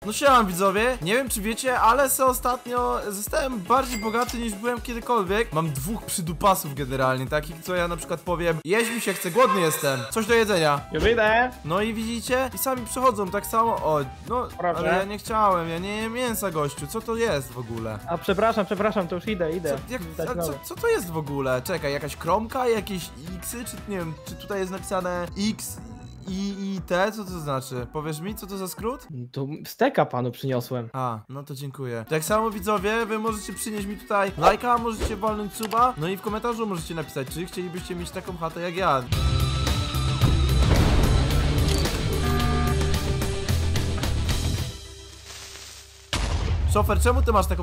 No siema widzowie, nie wiem czy wiecie, ale ostatnio zostałem bardziej bogaty niż byłem kiedykolwiek. Mam dwóch przydupasów generalnie, takich co ja na przykład powiem: jeść mi się chce, głodny jestem, coś do jedzenia. Już idę. No i widzicie? I sami przychodzą tak samo, o, no, Proszę. ale ja nie chciałem, ja nie jem mięsa, gościu, co to jest w ogóle? A przepraszam, to już idę. Co to jest w ogóle? Czekaj, jakaś kromka, jakieś xy, czy nie wiem, czy tutaj jest napisane x i t, co to znaczy? Powiesz mi, co to za skrót? Tu steka panu przyniosłem. A, no to dziękuję. Tak samo widzowie, wy możecie przynieść mi tutaj lajka, możecie walnąć suba, no i w komentarzu możecie napisać, czy chcielibyście mieć taką chatę jak ja. Szofer, czemu ty masz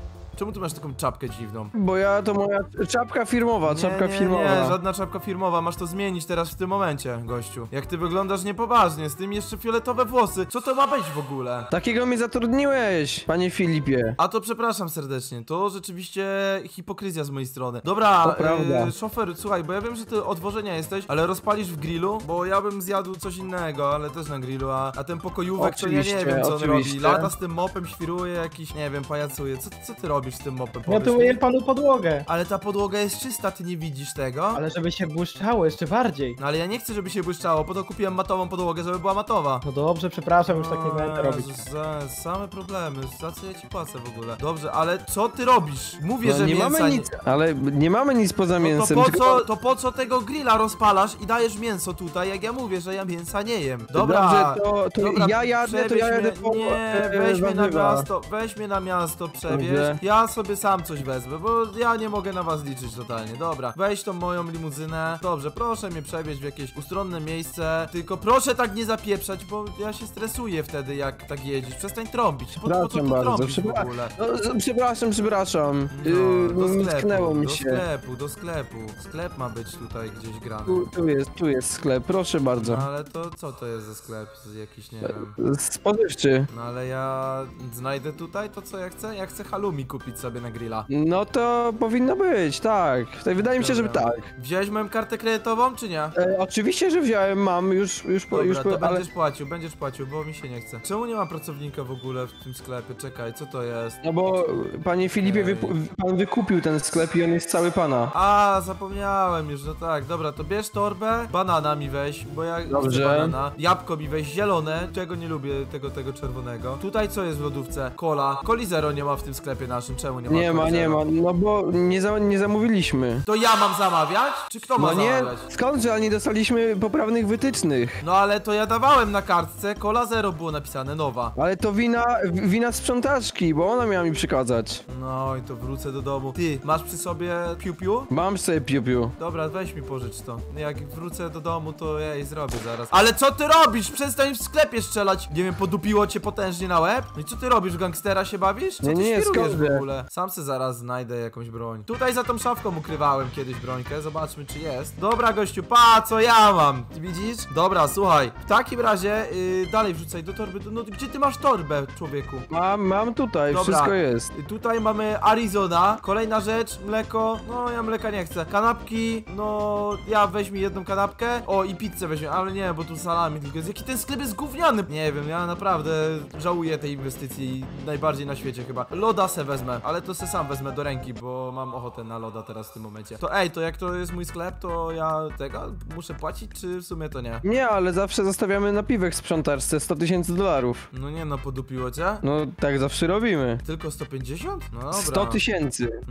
taką czapkę dziwną? Bo ja to moja czapka firmowa, Nie, żadna czapka firmowa, masz to zmienić teraz w tym momencie, gościu. Jak ty wyglądasz niepoważnie, z tym jeszcze fioletowe włosy, co to ma być w ogóle? Takiego mnie zatrudniłeś, panie Filipie. A to przepraszam serdecznie, to rzeczywiście hipokryzja z mojej strony. Dobra, To prawda. Szofer, słuchaj, bo ja wiem, że ty od wożenia jesteś, ale rozpalisz w grillu, bo ja bym zjadł coś innego, ale też na grillu, a ten pokojówek to ja nie wiem co on robi. Lata z tym mopem, świruje jakiś, nie wiem, pajacuje. Co ty robisz z tym mopem? Ja tu myję panu podłogę. Ale ta podłoga jest czysta, ty nie widzisz tego? Ale żeby się błyszczało jeszcze bardziej. No ale ja nie chcę, żeby się błyszczało, po to kupiłem matową podłogę, żeby była matowa. No dobrze, przepraszam, już tak nie będę robić. Same problemy, za co ja ci płacę w ogóle? Dobrze, ale co ty robisz? Mówię, No, że nie mięsa mamy nic, ale nie mamy nic poza mięsem. to po co tego grilla rozpalasz i dajesz mięso tutaj, jak ja mówię, że ja mięsa nie jem? Dobra, Dobrze, to dobra, ja jadę, po nie, weź mnie na warzywa. miasto, weź mnie na miasto, przewieź. Dobrze. Ja sobie sam coś wezmę, bo ja nie mogę na was liczyć totalnie. Dobra, weź tą moją limuzynę. Dobrze, proszę mnie przewieźć w jakieś ustronne miejsce. Tylko proszę tak nie zapieprzać, bo ja się stresuję wtedy, jak tak jedziesz. Przestań trąbić. Po co Przepraszam tu bardzo, trąbisz w ogóle? przepraszam. No, do Sknęło mi do się. sklepu. Sklep ma być tutaj gdzieś grany. Tu jest sklep, proszę bardzo. No ale to co to jest za sklep? Jakiś, nie wiem. Spożywczy. No ale ja znajdę tutaj to, co ja chcę? Ja chcę halloumi kupić sobie na grilla. No to powinno być, tak. Wydaje mi się, że Dobra. tak. Wziąłeś moją kartę kredytową, czy nie? Oczywiście, że wziąłem, mam już Dobra, to ale... będziesz płacił, bo mi się nie chce. Czemu nie ma pracownika w ogóle w tym sklepie? Czekaj, co to jest? No bo, panie Filipie, Ej. pan wykupił ten sklep i on jest cały pana. A, zapomniałem już, no tak, dobra, to bierz torbę, banana mi weź, bo ja Dobrze. chcę banana, jabłko mi weź, zielone, czego nie lubię, tego czerwonego. Tutaj co jest w lodówce? Cola. Coli zero nie ma w tym sklepie naszym, czemu nie ma? Nie ma, Coli nie zero? ma, no bo nie zamówiliśmy. To ja mam zamawiać? Czy kto ma No nie, zamawiać? skądże, ale nie dostaliśmy poprawnych wytycznych. No ale to ja dawałem na kartce, Cola zero było napisane, nowa. Ale to wina sprzątaczki, bo ona miała mi przekazać. No i to wrócę do domu. Ty, masz przy sobie piu-piu? Mam sobie piu-piu. Dobra, weź mi pożycz to. Jak wrócę do domu, to ja jej zrobię zaraz. Ale co ty robisz? Przestań w sklepie strzelać. Nie wiem, podupiło cię potężnie na łeb? No i co ty robisz? W gangstera się bawisz? Co ty Nie, świrujesz w skąd? ogóle? Sam se zaraz znajdę jakąś broń. Tutaj za tą szafką ukrywałem kiedyś brońkę. Zobaczmy, czy jest. Dobra, gościu, pa, co ja mam? Ty widzisz? Dobra, słuchaj. W takim razie dalej wrzucaj do torby. No gdzie ty masz torbę, człowieku? Mam tutaj, Dobra. wszystko jest. Tutaj mamy Arizona. Kolejna rzecz, mleko. No ja mleka nie chcę. Kanapki, no ja weź mi jedną kanapkę. O i pizzę weźmie, ale nie, bo tu salami tylko jest. Jaki ten sklep jest gówniany. Nie wiem, ja naprawdę żałuję tej inwestycji najbardziej na świecie chyba. Loda se wezmę, ale to se sam wezmę do ręki, bo mam ochotę na loda teraz w tym momencie. To to jak to jest mój sklep, to ja tego muszę płacić, czy w sumie to nie? Nie, ale zawsze zostawiamy napiwek sprzątaczce $100,000. No nie no, podupiło cię? No tak zawsze robimy. Tylko 150? No dobra. 100,000.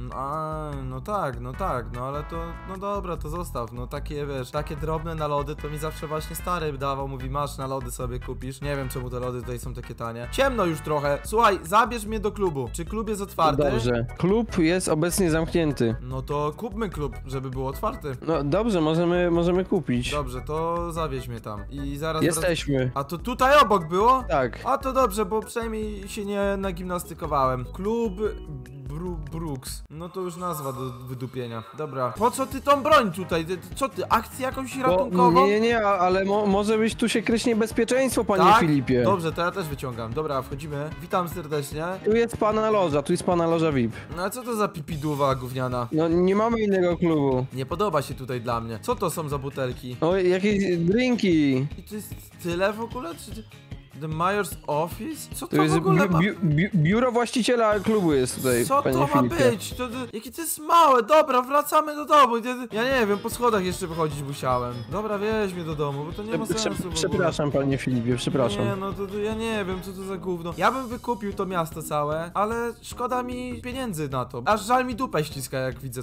No tak, no ale to, no dobra, to zostaw, no takie, wiesz, takie drobne na lody, to mi zawsze właśnie stary dawał, mówi, masz na lody sobie kupisz, nie wiem czemu te lody tutaj są takie tanie. Ciemno już trochę, słuchaj, zabierz mnie do klubu, czy klub jest otwarty? Dobrze. Klub jest obecnie zamknięty. No to kupmy klub, żeby był otwarty. No dobrze, możemy kupić. Dobrze, to zawieź mnie tam i zaraz... Jesteśmy. A to tutaj obok było? Tak. A to dobrze, bo przynajmniej się nie nagimnastykowałem. Klub Brooks. No to już nazwa do wydupienia. Dobra. Po co ty tą broń tutaj? Co ty, akcję jakąś ratunkową? Nie, ale może być tu się kryć niebezpieczeństwo, panie Tak? Filipie. Dobrze, to ja też wyciągam. Dobra, wchodzimy. Witam serdecznie. Tu jest pana loża VIP. No a co to za pipiduwa gówniana? No nie mamy innego klubu. Nie podoba się tutaj dla mnie. Co to są za butelki? O, jakieś drinki. I to jest tyle w ogóle? Czy... The Mayor's Office? Co to To jest w ogóle ma... biuro właściciela klubu jest tutaj, Co panie to ma Filipie. być? Jakie to jest małe. Dobra, wracamy do domu. Ja nie wiem, po schodach jeszcze wychodzić musiałem. Dobra, wieź mnie do domu, bo to nie ma sensu w ogóle. Przepraszam, panie Filipie, przepraszam. Nie, no to ja nie wiem, co to za gówno. Ja bym wykupił to miasto całe, ale szkoda mi pieniędzy na to. Aż żal mi dupę ściska, jak widzę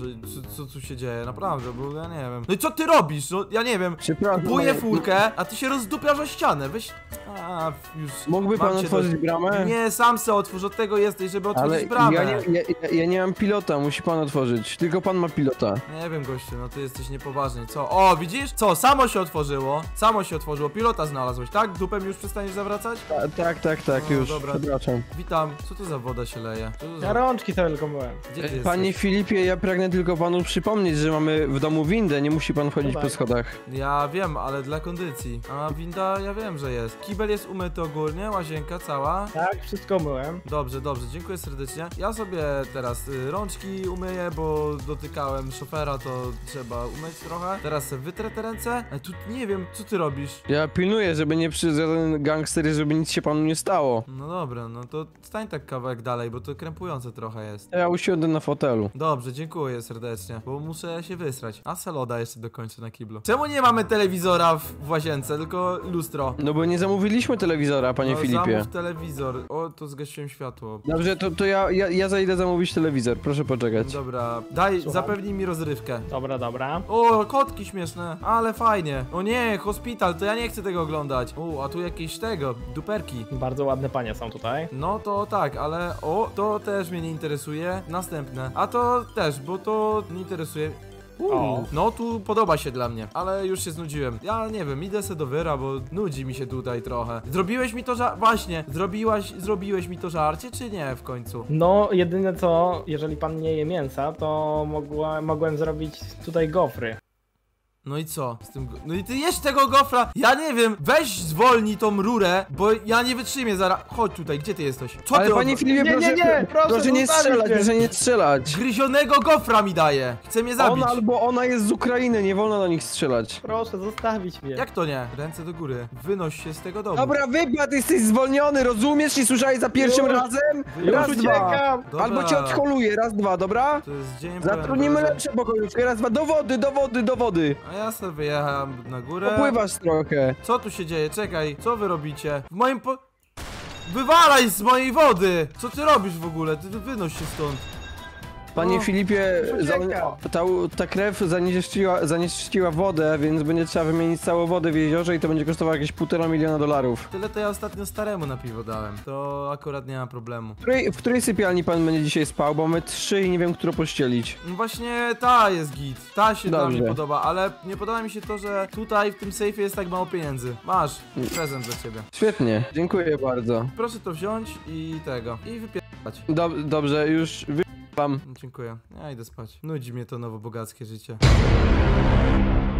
co tu się dzieje, naprawdę, bo ja nie wiem. No i co ty robisz? No ja nie wiem. Przepraszam. Kupuję furkę, a ty się rozdupiasz o ścianę. Weź... A, już... Mógłby mam pan cię otworzyć bramę? Nie, sam se otwórz, od tego jesteś, żeby otworzyć Ale bramę. ja nie mam pilota, musi pan otworzyć. Tylko pan ma pilota. Nie wiem, gościu, no ty jesteś niepoważny. Co? O, widzisz? Co? Samo się otworzyło. Samo się otworzyło. Pilota znalazłeś, tak? Dupem już przestaniesz zawracać? Tak, No, już. dobra. Przepraszam. Witam. Co to za woda się leje? Co to za... Ja rączki sobie tylko myłem. Gdzie ty jesteś? Panie Filipie, ja pragnę tylko panu przypomnieć, że mamy w domu windę, nie musi pan chodzić No po tak. schodach. Ja wiem, ale dla kondycji. A winda, ja wiem, że jest. Kibel jest umyty ogólnie, łazienka cała. Tak, wszystko myłem. Dobrze, dziękuję serdecznie. Ja sobie teraz rączki umyję, bo dotykałem szofera, to trzeba umyć trochę. Teraz sobie wytrę te ręce. Ale tu nie wiem, co ty robisz? Ja pilnuję, żeby nie przyszedł żaden gangster, żeby nic się panu nie stało. No dobra, no to stań tak kawałek dalej, bo to krępujące trochę jest. Ja usiądę na fotelu. Dobrze, dziękuję serdecznie, bo muszę się wysrać. A seloda jeszcze dokończę na kiblu. Czemu nie mamy telewizora w łazience, tylko lustro? No bo nie zamówiliśmy telewizora, panie No, Filipie. zamów telewizor. O, to zgasiłem światło. Dobrze, to ja zajdę zamówić telewizor, proszę poczekać. Dobra, daj, Słucham. zapewnij mi rozrywkę. Dobra. O, kotki śmieszne, ale fajnie. O nie, hospital, to ja nie chcę tego oglądać. O, a tu jakieś tego, duperki. Bardzo ładne panie są tutaj. No to tak, ale o, to też mnie nie interesuje. Następne. A to też, bo to nie interesuje. O. No tu podoba się dla mnie, ale już się znudziłem. Ja nie wiem, idę se do wyra, bo nudzi mi się tutaj trochę. Zrobiłeś mi to właśnie, zrobiłeś mi to żarcie, czy nie w końcu? No, jedyne co, jeżeli pan nie je mięsa, to mogłem zrobić tutaj gofry. No i co? No i ty jesz tego gofra? Ja nie wiem, weź zwolnij tą rurę, bo ja nie wytrzymię zaraz. Chodź tutaj, gdzie ty jesteś? Co Ale ty panie Filipie, Nie, proszę nie zostawić strzelać, mnie. proszę nie strzelać. Gryzionego gofra mi daje. Chce mnie zabić. Ona jest z Ukrainy, nie wolno do nich strzelać. Proszę zostawić mnie. Jak to nie? Ręce do góry. Wynoś się z tego domu. Dobra, wypadł, jesteś zwolniony, rozumiesz? I słyszałeś za pierwszym Już. razem? Już Raz, dwa. uciekam. Dobra. Albo cię odholuję, raz, dwa, dobra? To jest dzień Zatrudnimy pełen lepsze pokojówkę, raz, dwa, do wody. A ja sobie wyjechałem na górę. Popływasz trochę. Co tu się dzieje? Czekaj, co wy robicie? W moim Wywalaj z mojej wody! Co ty robisz w ogóle? Ty wynoś się stąd. Panie O, Filipie, uciekam. ta krew zanieczyściła wodę, więc będzie trzeba wymienić całą wodę w jeziorze i to będzie kosztowało jakieś $1,5 miliona. Tyle to ja ostatnio staremu na piwo dałem. To akurat nie ma problemu. W której sypialni pan będzie dzisiaj spał? Bo mamy 3 i nie wiem, którą pościelić. No właśnie ta jest git. Ta się dla mnie Dobrze. podoba, ale nie podoba mi się to, że tutaj w tym sejfie jest tak mało pieniędzy. Masz, prezent dla ciebie. Świetnie, dziękuję bardzo. Proszę to wziąć i tego. I wypierać. Dobrze, już wam. Dziękuję. Ja idę spać. Nudzi mnie to nowobogackie życie.